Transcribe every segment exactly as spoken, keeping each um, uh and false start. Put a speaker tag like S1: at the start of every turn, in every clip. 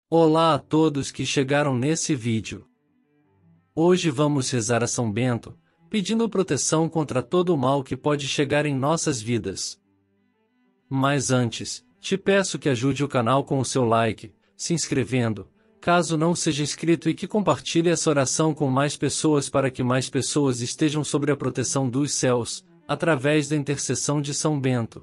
S1: Olá a todos que chegaram nesse vídeo. Hoje vamos rezar a São Bento, pedindo proteção contra todo o mal que pode chegar em nossas vidas. Mas antes, te peço que ajude o canal com o seu like, se inscrevendo, caso não seja inscrito, e que compartilhe essa oração com mais pessoas para que mais pessoas estejam sob a proteção dos céus, através da intercessão de São Bento.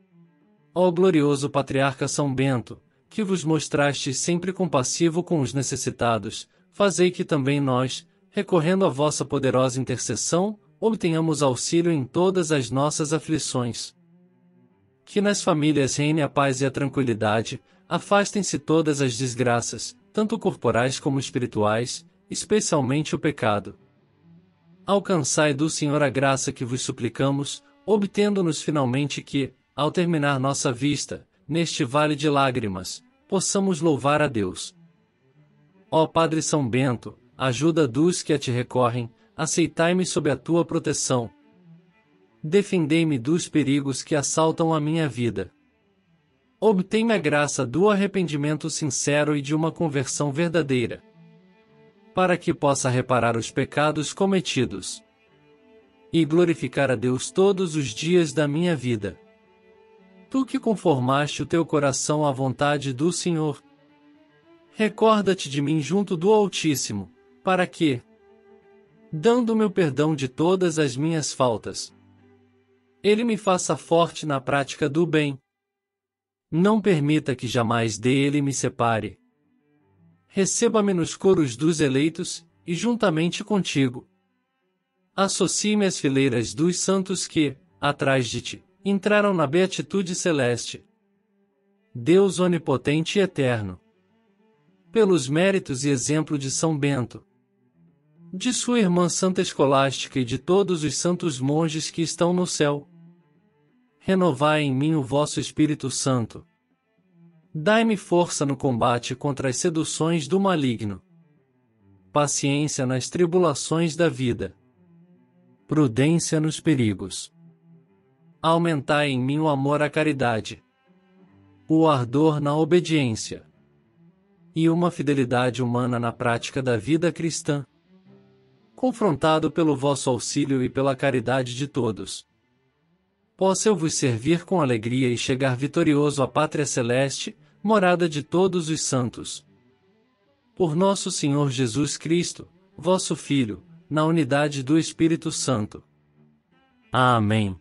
S1: Ó glorioso Patriarca São Bento, que vos mostraste sempre compassivo com os necessitados, fazei que também nós, recorrendo à vossa poderosa intercessão, obtenhamos auxílio em todas as nossas aflições. Que nas famílias reine a paz e a tranquilidade, afastem-se todas as desgraças, tanto corporais como espirituais, especialmente o pecado. Alcançai do Senhor a graça que vos suplicamos, obtendo-nos finalmente que, ao terminar nossa vista, neste vale de lágrimas, possamos louvar a Deus. Ó Padre São Bento, ajuda dos que a ti recorrem, aceitai-me sob a tua proteção. Defendei-me dos perigos que assaltam a minha vida. Obtém-me a graça do arrependimento sincero e de uma conversão verdadeira, para que possa reparar os pecados cometidos e glorificar a Deus todos os dias da minha vida. Tu que conformaste o teu coração à vontade do Senhor, recorda-te de mim junto do Altíssimo, para que, dando-me o perdão de todas as minhas faltas, Ele me faça forte na prática do bem. Não permita que jamais dele me separe. Receba-me nos coros dos eleitos, e juntamente contigo associe-me às fileiras dos santos que, atrás de ti, entraram na beatitude celeste. Deus onipotente e eterno, pelos méritos e exemplo de São Bento, de sua irmã Santa Escolástica e de todos os santos monges que estão no céu, renovai em mim o vosso Espírito Santo. Dai-me força no combate contra as seduções do maligno, paciência nas tribulações da vida, prudência nos perigos. Aumentai em mim o amor à caridade, o ardor na obediência e uma fidelidade humana na prática da vida cristã. Confrontado pelo vosso auxílio e pela caridade de todos, possa eu vos servir com alegria e chegar vitorioso à pátria celeste, morada de todos os santos. Por nosso Senhor Jesus Cristo, vosso Filho, na unidade do Espírito Santo. Amém.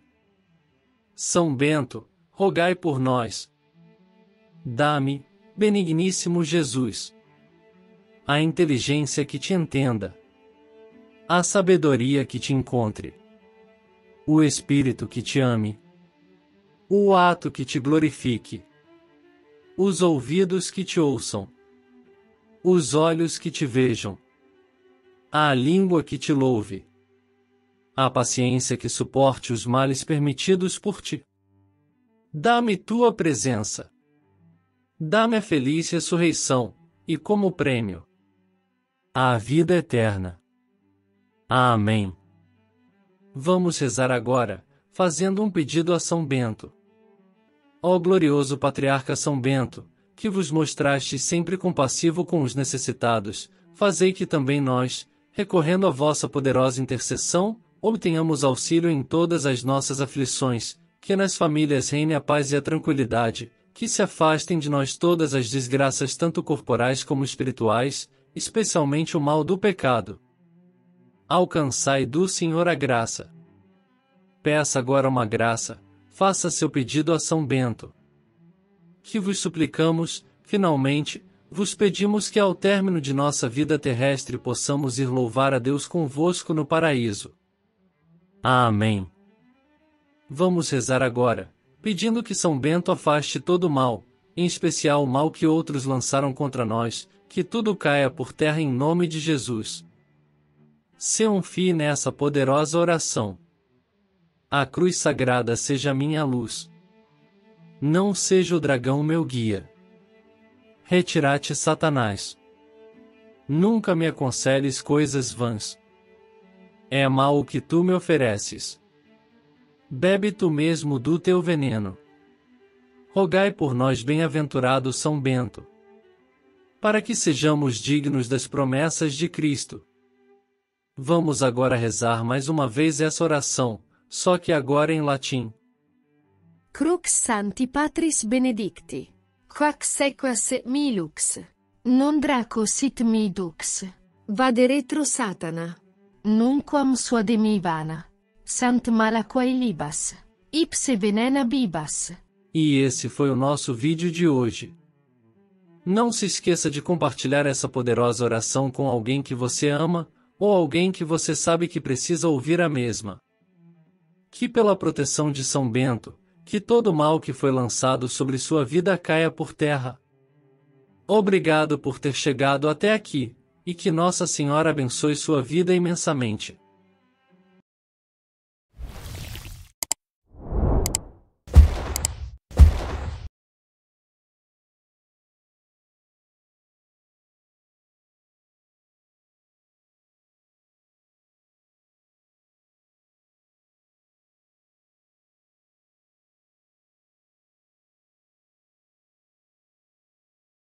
S1: São Bento, rogai por nós. Dá-me, benigníssimo Jesus, a inteligência que te entenda, a sabedoria que te encontre, o espírito que te ame, o ato que te glorifique, os ouvidos que te ouçam, os olhos que te vejam, a língua que te louve, a paciência que suporte os males permitidos por ti. Dá-me tua presença. Dá-me a feliz ressurreição, e como prêmio, a vida eterna. Amém. Vamos rezar agora, fazendo um pedido a São Bento. Ó glorioso Patriarca São Bento, que vos mostraste sempre compassivo com os necessitados, fazei que também nós, recorrendo à vossa poderosa intercessão, obtenhamos auxílio em todas as nossas aflições, que nas famílias reine a paz e a tranquilidade, que se afastem de nós todas as desgraças tanto corporais como espirituais, especialmente o mal do pecado. Alcançai do Senhor a graça. Peça agora uma graça, faça seu pedido a São Bento. Que vos suplicamos, finalmente, vos pedimos que ao término de nossa vida terrestre possamos ir louvar a Deus convosco no paraíso. Amém. Vamos rezar agora, pedindo que São Bento afaste todo o mal, em especial o mal que outros lançaram contra nós, que tudo caia por terra em nome de Jesus. Se confie nessa poderosa oração. A cruz sagrada seja minha luz. Não seja o dragão meu guia. Retira-te, Satanás. Nunca me aconselhes coisas vãs. É mal o que tu me ofereces. Bebe tu mesmo do teu veneno. Rogai por nós, bem-aventurado São Bento. para que sejamos dignos das promessas de Cristo. Vamos agora rezar mais uma vez essa oração, só que agora em latim.
S2: Crux Sancti Patris Benedicti, quac sequas et milux, non draco sit midux, vade retro Satana, nunquam suademi vana, sant malaquae libas, ipse venena bibas.
S1: E esse foi o nosso vídeo de hoje. Não se esqueça de compartilhar essa poderosa oração com alguém que você ama, ou alguém que você sabe que precisa ouvir a mesma. Que pela proteção de São Bento, que todo mal que foi lançado sobre sua vida caia por terra. Obrigado por ter chegado até aqui, e que Nossa Senhora abençoe sua vida imensamente.